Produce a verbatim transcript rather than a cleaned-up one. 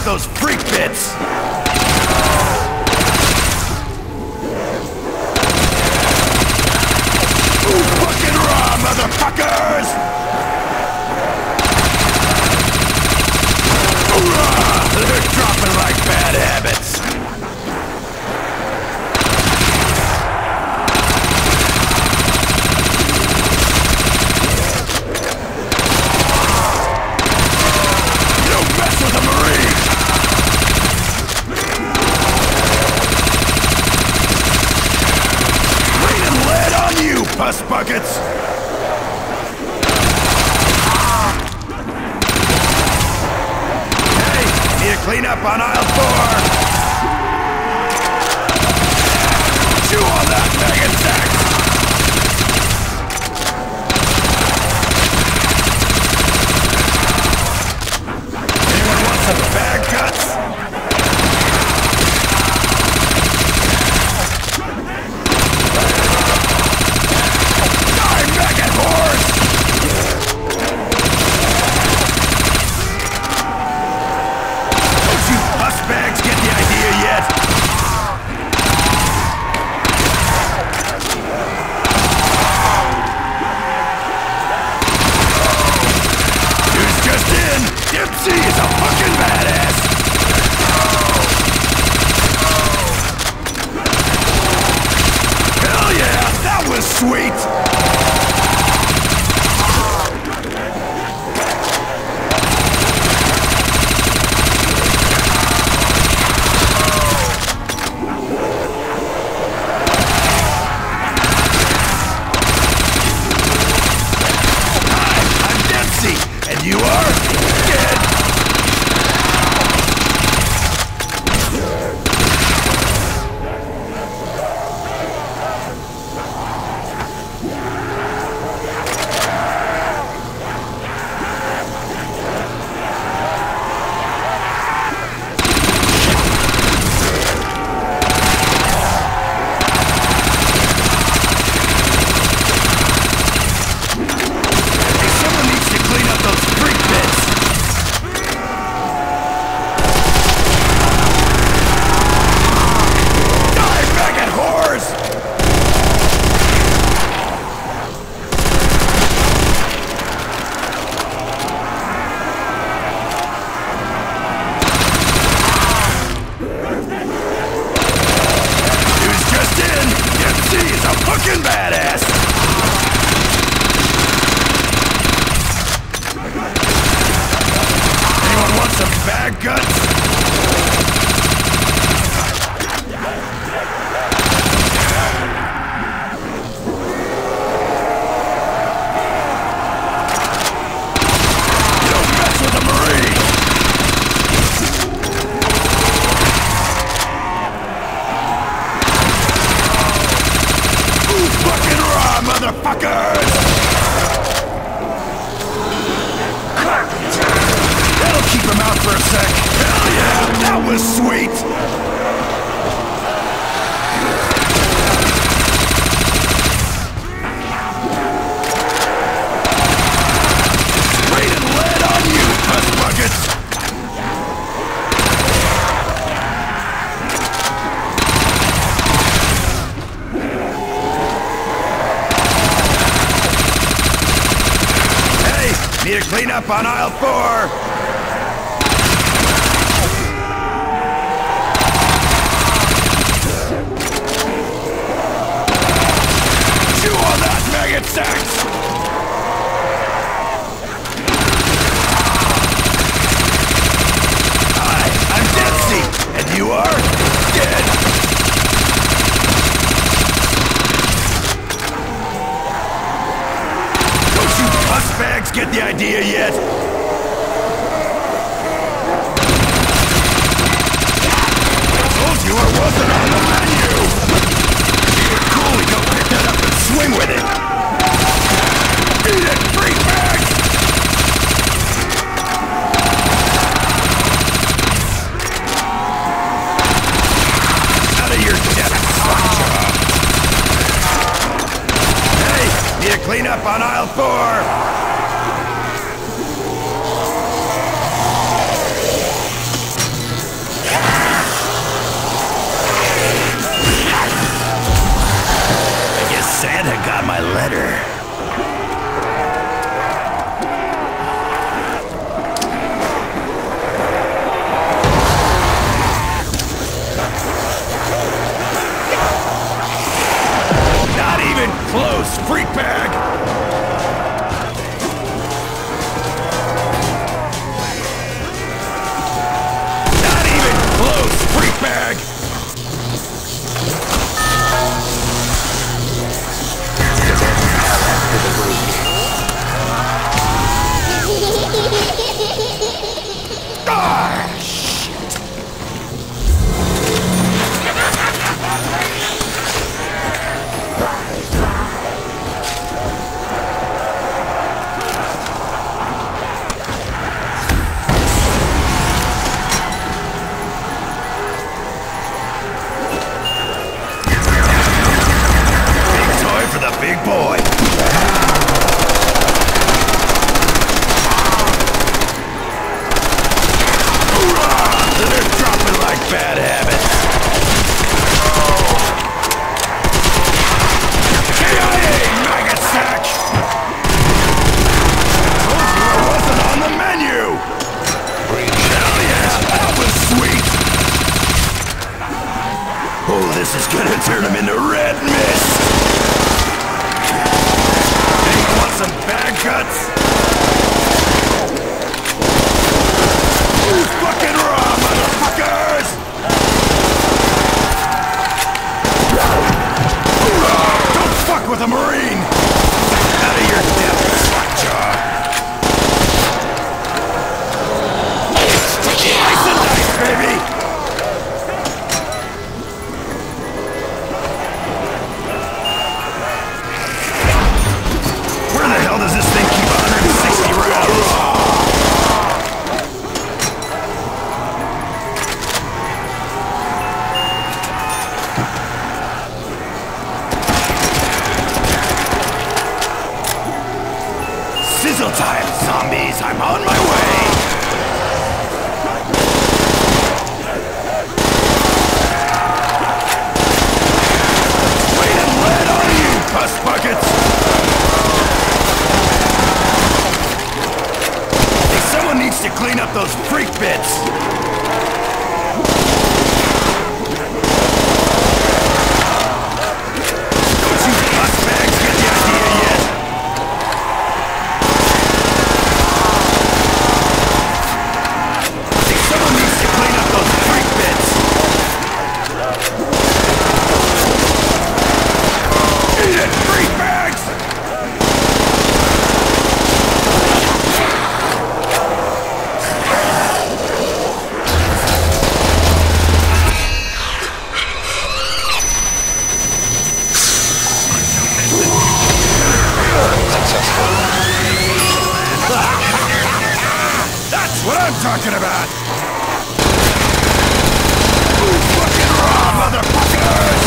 those freak bits! Ooh, fucking raw, motherfuckers! Hoorah! They're dropping like bad habits! You don't mess with a Marine! Raining lead on you, puss buckets! Clean up on aisle four! Chew on that, maggot sack! Anyone want some bag guts? Die, maggot whores! Bags get the idea yet? News just in! Dempsey is a fucking badass! Hell yeah! That was sweet! You are dead! Fucking badass! Anyone want some bag guts? You don't mess with a Marine! Fucking raw, motherfuckers! That'll keep him out for a sec. Hell yeah, that was sweet! Sprayed lead on you, puss buckets! Need to clean up on aisle four! Chew on that, maggot sacks! Hi, I'm Dempsey, and you are dead! Bags get the idea yet? I told you I wasn't on the menu! You're cool, go pick that up and swing with it! Eat it, freak bags! Out of your depth, suck job! Hey, need to clean up on aisle four! Turn them into red mist! Anyone want some bad guts? Who's fucking raw, motherfuckers? Don't fuck with a Marine! Out of your depth, slackjaw! Slice and dice, baby! Where the hell does this thing keep one hundred sixty rounds? Sizzle time, zombies! I'm on my way! Raining lead on you, puss buckets! Hey, someone needs to clean up those freak bits! Don't you puss bags get the idea yet? Someone needs to clean up those freak bits! Eat it, freak bags! That's what I'm talking about! Fucking raw, motherfuckers!